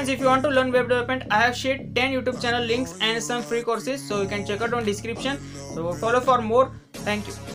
friends, if you want to learn web development, I have shared 10 YouTube channel links and some free courses, so you can check out on description. So follow for more. Thank you.